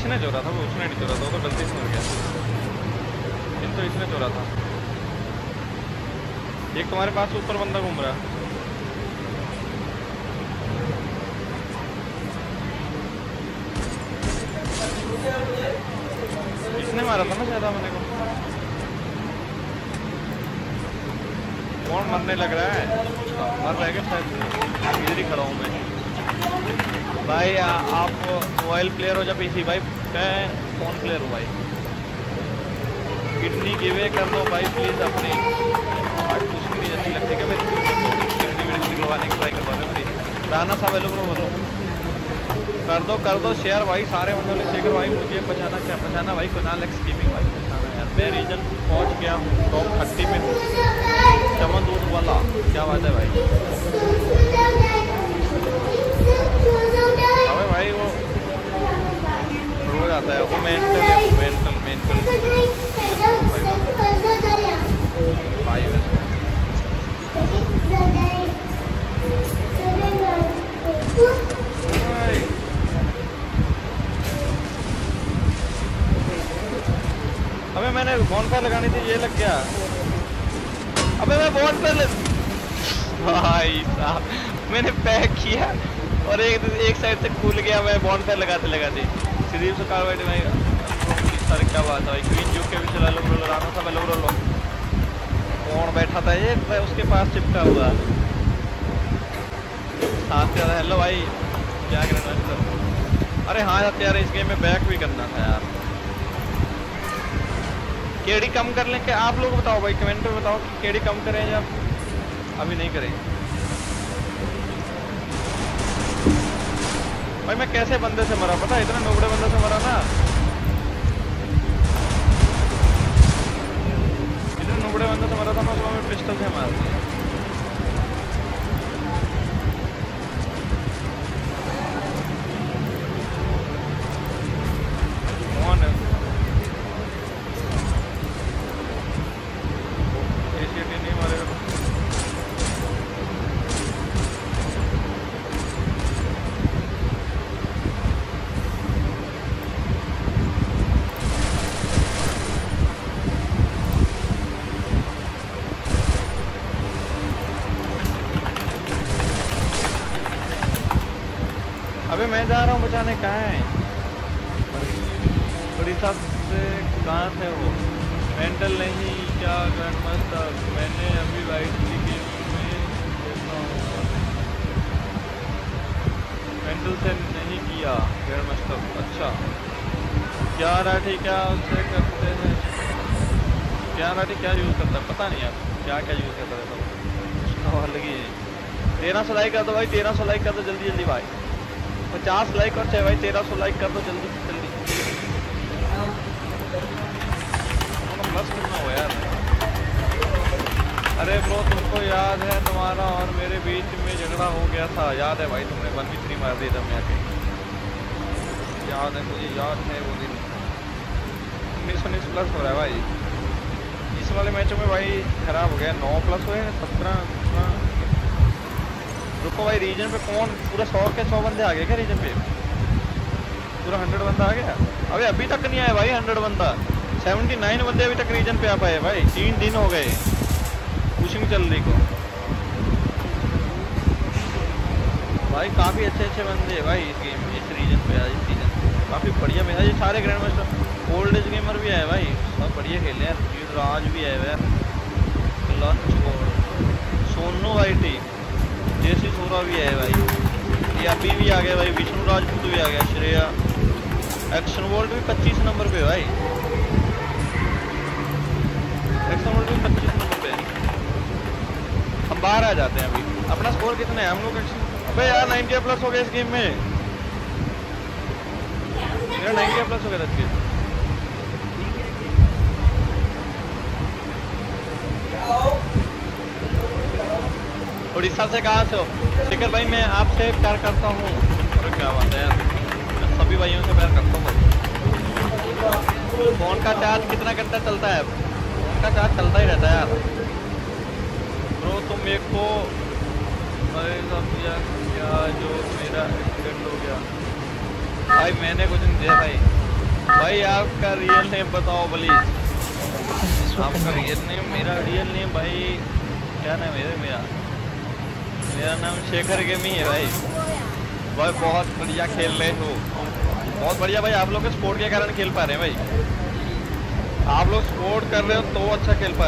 इसने चोरा था, वो उसने नहीं चोरा था, वो तो गलती से मर गया। तो इसने चोरा था। एक तुम्हारे पास ऊपर बंदा घूम रहा है। इसने मारा था ना शायद मैंने को। कौन मरने लग रहा है? मर रहा है क्या? शायद इधर ही खड़ा हूँ मैं भाई। आप मोबाइल प्लेयर हो या पीसी भाई? मैं फोन प्लेयर हूँ भाई। किडनी गिवे कर दो भाई प्लीज अपनी। कुछ नहीं अच्छी लगती क्या भाई? किडनी विडनी निकलवाने की ट्राई करवा रहे भाई। राना साहब हेलो ब्रो बोलो। कर दो शेयर भाई, सारे बंदों ने शेयर भाई। मुझे पहचाना क्या पहचाना भाई? कुनाल एक्स गेमिंग भाई पहचाना यार। मैं रीजन पहुंच गया हूँ, टॉप 30 में हूँ। चमन दूध वाला क्या बात है भाई? अबे भाई वो हो जाता है वो मेंटल भाई वैसे। अबे मैंने बॉनफायर लगानी थी, ये लग गया। अबे मैं बॉनफायर भाई साहब मैंने पैक किया और एक साइड से खुल गया। मैं बॉनफायर लगाते सीरीज से कार्बाइड में सर क्या बात है भाई? क्वीन जो के भी चला लो राना था लो कौन बैठा था ये उसके पास चिपका हुआ साथ। हेलो भाई क्या करना? अरे हाँ यार इस गेम में बैक भी करना था यार। केडी कम कर लें क्या? आप लोग बताओ भाई, कमेंट में बताओ कि केडी कम करें या अभी नहीं करें। भाई मैं कैसे बंदे से मरा पता है? इतना नोबड़े बंदे से मरा ना, इतने नोबड़े बंदे से मरा था मैं। उसमें पिस्टल से मार दिया। कौन है? एसीटी नहीं मारेगा। अबे मैं जा रहा हूँ बचाने। कहाँ है? उड़ीसा से कहाँ थे वो? मेंटल नहीं क्या ग्रैंड मास्टर? मैंने अभी वाइट की गेम में मेंटल से नहीं किया ग्रैंड मास्टर। अच्छा क्या राठी क्या उससे करते हैं? क्या राठी क्या यूज़ करता है पता नहीं यार। क्या यूज़ करता है उसका अलग ही है। 1300 लाइक कर दो भाई, 1300 लाइक कर दो जल्दी जल्दी भाई। 50 लाइक और चाहिए भाई, 1300 लाइक कर दो जल्दी जल्दी। बस कितना हो यार? अरे ब्रो तुमको याद है तुम्हारा और मेरे बीच में झगड़ा हो गया था? याद है भाई तुमने 1v3 मार दिया था मैं आके। याद है मुझे, याद है वो दिन। 19 प्लस हो रहा है भाई इस वाले मैचों में भाई। खराब हो गया 9 प्लस हुए 17। रुको भाई रीजन पे कौन? पूरा 100 के 100 बंदे आ गए क्या रीजन पे? पूरा 100 बंदा आ गया? अबे अभी तक नहीं आया भाई 100 बंदा। 79 बंदे अभी तक रीजन पे आ पाए भाई। 3 दिन हो गए पुशिंग चल रही को भाई। काफ़ी अच्छे बंदे भाई इस गेम में, इस रीजन पे आज। इस सीजन काफ़ी बढ़िया मेरा। ये सारे grand master old age gamer भी आए भाई, सब बढ़िया खेले यार। राज भी आए हुए यार, सोनू वाईटी, जेसी सोरा भी है भाई। ये अभी भी आ गया भाई। विष्णु राजपूत भी आ गया। श्रेया एक्शन वोल्ट भी 25 नंबर पे भाई। एक्शन वोल्ट भी 25 नंबर पे। हम बाहर आ जाते हैं अभी। अपना स्कोर कितना है हम लोग? अबे यार 90 प्लस हो गया इस गेम में। मेरा 90 प्लस हो गया था। उड़ीसा से कहाँ से हो? शिखर भाई मैं आपसे प्यार करता हूँ। अरे क्या बात है यार, मैं सभी भाइयों से प्यार करता हूँ। फोन का चार्ज कितना घंटा चलता है? फोन का चार्ज चलता ही रहता है यार। ब्रो तुम मेरे को समझा क्या जो मेरा एक्सीडेंट हो गया? भाई मैंने कुछ नहीं दिया भाई। भाई आपका रियल नेम बताओ प्लीज। आपका रियल नेम? मेरा रियल नेम भाई क्या नाम है मेरा? मेरा नाम शेखर गेमी है भाई। भाई बहुत बढ़िया खेल रहे हो, बहुत बढ़िया भाई। आप लोग के सपोर्ट के कारण खेल पा रहे हैं भाई। आप लोग सपोर्ट कर रहे हो तो अच्छा खेल पा रहे हैं।